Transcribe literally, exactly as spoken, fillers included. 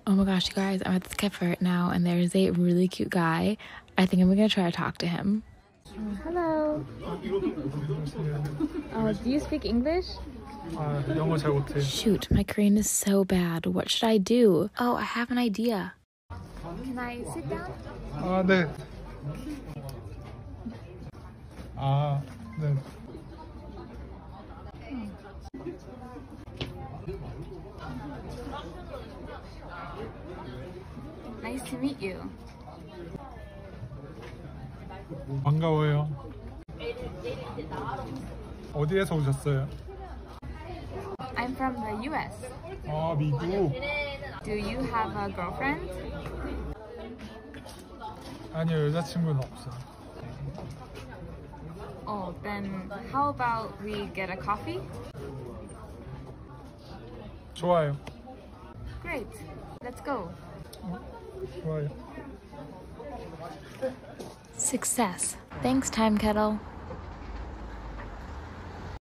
Oh my gosh, you guys, I'm at this cafe right now and there's a really cute guy. I think I'm gonna try to talk to him. Hello. Uh, do you speak English? 아, 영어 잘 못해. Shoot, my Korean is so bad. What should I do? Oh, I have an idea. Can I sit down? 아, 네. 아, 네. Nice to meet you. 반가워요. 어디에서 오셨어요? I'm from the U S. 아, 미국. Do you have a girlfriend? 아니요, 여자친구는 없어요. Oh, then how about we get a coffee? 좋아요. Great. Let's go. 어? 좋아요. Success. Thanks, Timekettle.